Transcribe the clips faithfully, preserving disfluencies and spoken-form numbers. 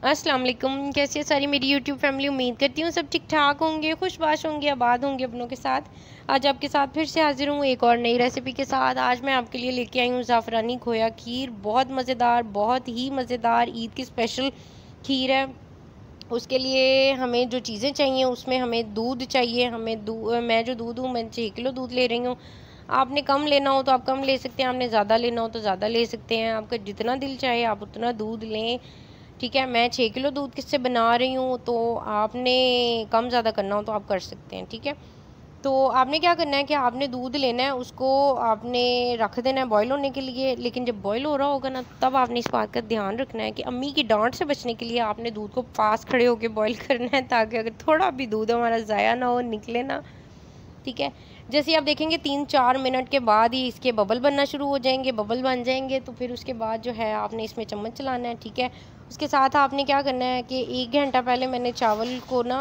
अस्सलाम वालेकुम। कैसी है सारी मेरी यूट्यूब फैमिली। उम्मीद करती हूँ सब ठीक ठाक होंगे, खुशबाश होंगे, आबाद होंगे अपनों के साथ। आज आपके साथ फिर से हाजिर हूँ एक और नई रेसिपी के साथ। आज मैं आपके लिए लेके आई हूँ ज़ाफ़रानी खोया खीर। बहुत मज़ेदार, बहुत ही मज़ेदार ईद की स्पेशल खीर है। उसके लिए हमें जो चीज़ें चाहिए उसमें हमें दूध चाहिए। हमें दूध, मैं जो दूध हूँ मैं छः किलो दूध ले रही हूँ। आपने कम लेना हो तो आप कम ले सकते हैं, आपने ज़्यादा लेना हो तो ज़्यादा ले सकते हैं। आपका जितना दिल चाहे आप उतना दूध लें, ठीक है। मैं छः किलो दूध किससे बना रही हूँ, तो आपने कम ज़्यादा करना हो तो आप कर सकते हैं, ठीक है। तो आपने क्या करना है कि आपने दूध लेना है, उसको आपने रख देना है बॉईल होने के लिए। लेकिन जब बॉईल हो रहा होगा ना, तब आपने इस बात का ध्यान रखना है कि अम्मी की डांट से बचने के लिए आपने दूध को पास खड़े होकर बॉईल करना है, ताकि अगर थोड़ा भी दूध हमारा ज़ाया ना हो, निकले ना, ठीक है। जैसे ही आप देखेंगे तीन चार मिनट के बाद ही इसके बबल बनना शुरू हो जाएंगे। बबल बन जाएंगे तो फिर उसके बाद जो है आपने इसमें चम्मच चलाना है, ठीक है। उसके साथ आपने क्या करना है कि एक घंटा पहले मैंने चावल को ना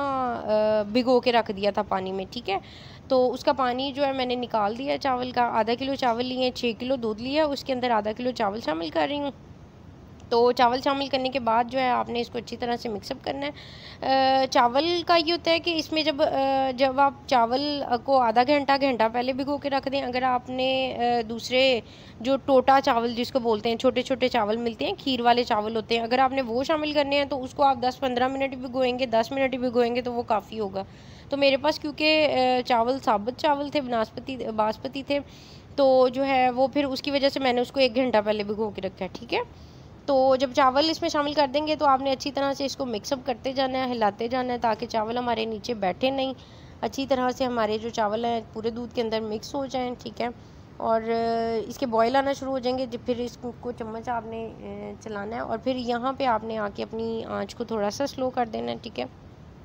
भिगो के रख दिया था पानी में, ठीक है। तो उसका पानी जो है मैंने निकाल दिया चावल का। आधा किलो चावल लिए, छः किलो दूध लिया, उसके अंदर आधा किलो चावल शामिल कर रही हूँ। तो चावल शामिल करने के बाद जो है आपने इसको अच्छी तरह से मिक्सअप करना है। चावल का ये होता है कि इसमें जब जब आप चावल को आधा घंटा घंटा पहले भिगो के रख दें। अगर आपने दूसरे जो टोटा चावल जिसको बोलते हैं, छोटे छोटे चावल मिलते हैं, खीर वाले चावल होते हैं, अगर आपने वो शामिल करने हैं तो उसको आप दस पंद्रह मिनट भिगोएंगे, दस मिनट भिगोएंगे तो वो काफ़ी होगा। तो मेरे पास क्योंकि चावल साबुत चावल थे, बासमती बासमती थे, तो जो है वो फिर उसकी वजह से मैंने उसको एक घंटा पहले भिगो के रखा है, ठीक है। तो जब चावल इसमें शामिल कर देंगे तो आपने अच्छी तरह से इसको मिक्सअप करते जाना है, हिलाते जाना है, ताकि चावल हमारे नीचे बैठे नहीं, अच्छी तरह से हमारे जो चावल हैं पूरे दूध के अंदर मिक्स हो जाएं, ठीक है। और इसके बॉयल आना शुरू हो जाएंगे जब फिर इसको चम्मच आपने चलाना है, और फिर यहाँ पे आपने आके अपनी आँच को थोड़ा सा स्लो कर देना है, ठीक है।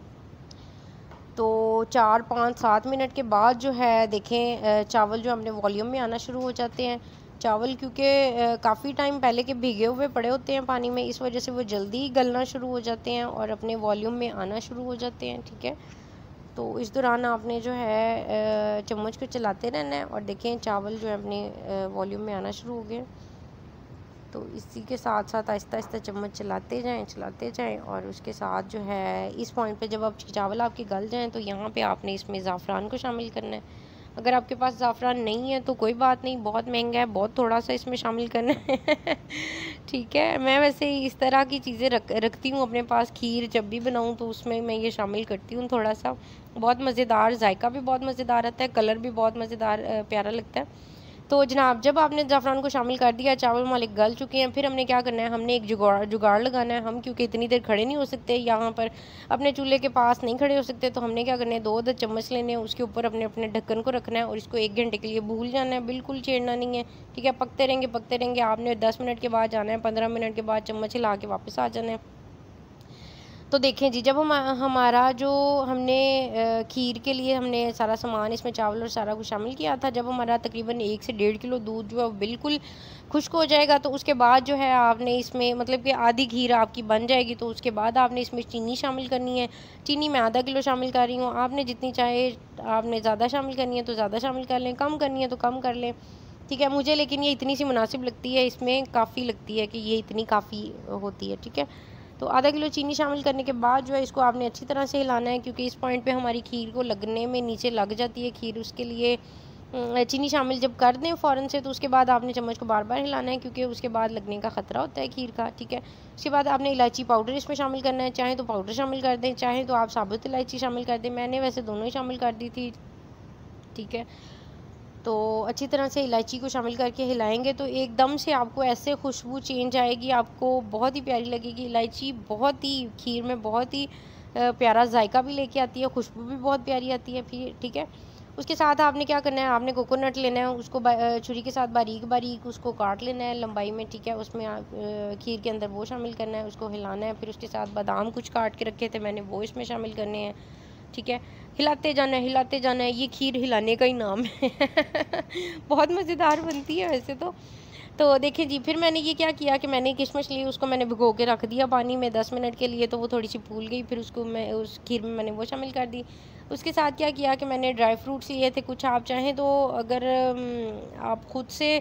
तो चार पाँच सात मिनट के बाद जो है देखें चावल जो अपने वॉल्यूम में आना शुरू हो जाते हैं। चावल क्योंकि काफ़ी टाइम पहले के भीगे हुए पड़े होते हैं पानी में, इस वजह से वो जल्दी गलना शुरू हो जाते हैं और अपने वॉल्यूम में आना शुरू हो जाते हैं, ठीक है। तो इस दौरान आपने जो है चम्मच को चलाते रहना है, और देखें चावल जो है अपने वॉल्यूम में आना शुरू हो गए। तो इसी के साथ साथ आहिस्ता आहिस्ता चम्मच चलाते जाएं चलाते जाएं और उसके साथ जो है इस पॉइंट पे जब आप चावल आपके गल जाएं तो यहाँ पे आपने इसमें ज़ाफ़रान को शामिल करना है। अगर आपके पास ज़ाफ़रान नहीं है तो कोई बात नहीं, बहुत महंगा है, बहुत थोड़ा सा इसमें शामिल करना है ठीक है। मैं वैसे इस तरह की चीज़ें रख रखती हूँ अपने पास। खीर जब भी बनाऊँ तो उसमें मैं ये शामिल करती हूँ थोड़ा सा। बहुत मज़ेदार, जायका भी बहुत मज़ेदार आता है, कलर भी बहुत मज़ेदार प्यारा लगता है। तो जनाब जब आपने ज़ाफ़रान को शामिल कर दिया, चावल हमारे गल चुके हैं, फिर हमने क्या करना है, हमने एक जुगाड़ जुगाड़ लगाना है। हम क्योंकि इतनी देर खड़े नहीं हो सकते यहाँ पर, अपने चूल्हे के पास नहीं खड़े हो सकते, तो हमने क्या करना है, दो दो चम्मच लेने हैं, उसके ऊपर अपने अपने ढक्कन को रखना है और इसको एक घंटे के लिए भूल जाना है, बिल्कुल छेड़ना नहीं है, ठीक है। पकते रहेंगे पकते रहेंगे। आपने दस मिनट के बाद जाना है, पंद्रह मिनट के बाद चम्मच हिला के वापस आ जाना है। तो देखें जी, जब हम हमारा जो हमने खीर के लिए हमने सारा सामान इसमें चावल और सारा कुछ शामिल किया था, जब हमारा तकरीबन एक से डेढ़ किलो दूध जो है बिल्कुल खुश्क हो जाएगा, तो उसके बाद जो है आपने इसमें मतलब कि आधी खीर आपकी बन जाएगी। तो उसके बाद आपने इसमें चीनी शामिल करनी है। चीनी मैं आधा किलो शामिल कर रही हूँ, आपने जितनी चाहे, आपने ज़्यादा शामिल करनी है तो ज़्यादा शामिल कर लें, कम करनी है तो कम कर लें, ठीक है। मुझे लेकिन ये इतनी सी मुनासिब लगती है, इसमें काफ़ी लगती है कि ये इतनी काफ़ी होती है, ठीक है। तो आधा किलो चीनी शामिल करने के बाद जो है इसको आपने अच्छी तरह से हिलाना है, क्योंकि इस पॉइंट पे हमारी खीर को लगने में नीचे लग जाती है खीर। उसके लिए चीनी शामिल जब कर दें फ़ौरन से, तो उसके बाद आपने चम्मच को बार बार हिलाना है, क्योंकि उसके बाद लगने का ख़तरा होता है खीर का, ठीक है। उसके बाद आपने इलायची पाउडर इसमें शामिल करना है। चाहे तो पाउडर शामिल कर दें, चाहे तो आप साबुत इलायची शामिल कर दें। मैंने वैसे दोनों ही शामिल कर दी थी, ठीक है। तो अच्छी तरह से इलायची को शामिल करके हिलाएंगे तो एकदम से आपको ऐसे खुशबू चेंज आएगी, आपको बहुत ही प्यारी लगेगी। इलायची बहुत ही खीर में बहुत ही प्यारा जायका भी लेके आती है, खुशबू भी बहुत प्यारी आती है फिर, ठीक है। उसके साथ आपने क्या करना है, आपने कोकोनट लेना है, उसको छुरी के साथ बारीक बारीक उसको काट लेना है लंबाई में, ठीक है। उसमें खीर के अंदर वो शामिल करना है, उसको हिलाना है। फिर उसके साथ बादाम कुछ काट के रखे थे मैंने, वो इसमें शामिल करने हैं, ठीक है। हिलाते जाना है हिलाते जाना है, ये खीर हिलाने का ही नाम है बहुत मज़ेदार बनती है वैसे तो। तो देखिए जी, फिर मैंने ये क्या किया कि मैंने किशमिश ली, उसको मैंने भिगो के रख दिया पानी में दस मिनट के लिए, तो वो थोड़ी सी फूल गई। फिर उसको मैं उस खीर में मैंने वो शामिल कर दी। उसके साथ क्या किया कि मैंने ड्राई फ्रूट्स लिए थे कुछ। आप चाहें तो अगर आप ख़ुद से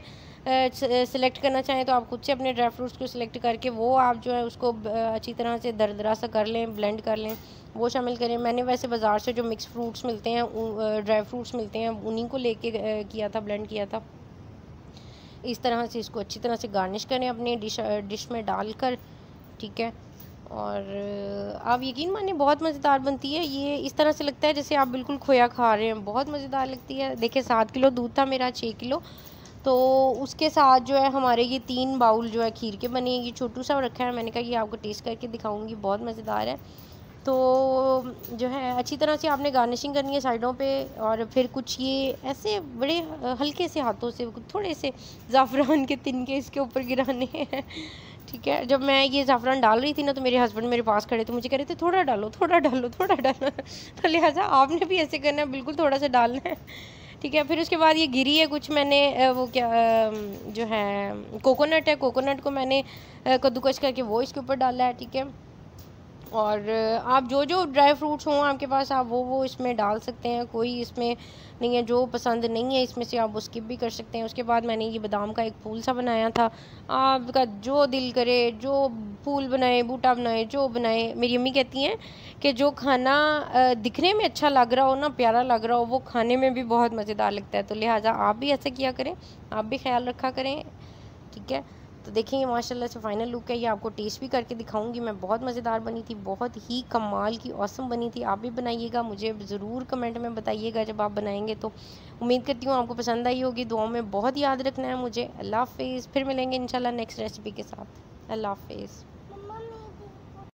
सिलेक्ट करना चाहें तो आप खुद से अपने ड्राई फ्रूट्स को सिलेक्ट करके वो आप जो है उसको अच्छी तरह से दरदरा सा कर लें, ब्लेंड कर लें, वो शामिल करें। मैंने वैसे बाज़ार से जो मिक्स फ्रूट्स मिलते हैं, ड्राई फ्रूट्स मिलते हैं, उन्हीं को लेके किया था, ब्लेंड किया था। इस तरह से इसको अच्छी तरह से गार्निश करें अपनी डिश डिश में डालकर, ठीक है। और आप यकीन मानिए बहुत मज़ेदार बनती है ये। इस तरह से लगता है जैसे आप बिल्कुल खोया खा रहे हैं, बहुत मज़ेदार लगती है। देखिए सात किलो दूध था मेरा, छः किलो, तो उसके साथ जो है हमारे ये तीन बाउल जो है खीर के बने। ये छोटू सा रखा है, मैंने कहा ये आपको टेस्ट करके दिखाऊंगी, बहुत मज़ेदार है। तो जो है अच्छी तरह से आपने गार्निशिंग करनी है साइडों पे, और फिर कुछ ये ऐसे बड़े हल्के से हाथों से थोड़े से ज़ाफ़रान के तिनके इसके ऊपर गिराने हैं, ठीक है। जब मैं ये ज़ाफ़रान डाल रही थी ना, तो मेरे हस्बैंड मेरे पास खड़े थे, मुझे कह रहे थे थोड़ा डालो, थोड़ा डालो, थोड़ा डालो तो लिहाजा आपने भी ऐसे करना है, बिल्कुल थोड़ा सा डालना है, ठीक है। फिर उसके बाद ये गिरी है कुछ, मैंने वो क्या जो है कोकोनट है, कोकोनट को मैंने कद्दूकस करके वो इसके ऊपर डाला है, ठीक है। और आप जो जो ड्राई फ्रूट्स हों आपके पास, आप वो वो इसमें डाल सकते हैं, कोई इसमें नहीं है जो पसंद नहीं है इसमें से आप वो स्किप भी कर सकते हैं। उसके बाद मैंने ये बादाम का एक फूल सा बनाया था, आपका जो दिल करे जो फूल बनाए, बूटा बनाए, जो बनाए। मेरी अम्मी कहती हैं कि जो खाना दिखने में अच्छा लग रहा हो ना, प्यारा लग रहा हो, वो खाने में भी बहुत मज़ेदार लगता है। तो लिहाजा आप भी ऐसा किया करें, आप भी ख्याल रखा करें, ठीक है। तो देखें ये माशाल्लाह से फाइनल लुक है, ये आपको टेस्ट भी करके दिखाऊंगी मैं। बहुत मज़ेदार बनी थी, बहुत ही कमाल की औसम बनी थी। आप भी बनाइएगा, मुझे ज़रूर कमेंट में बताइएगा जब आप बनाएंगे। तो उम्मीद करती हूँ आपको पसंद आई होगी। दुआओं में बहुत याद रखना है मुझे। अल्लाह हाफिज़, फिर मिलेंगे इंशाल्लाह नेक्स्ट रेसिपी के साथ। अल्लाह हाफिज़।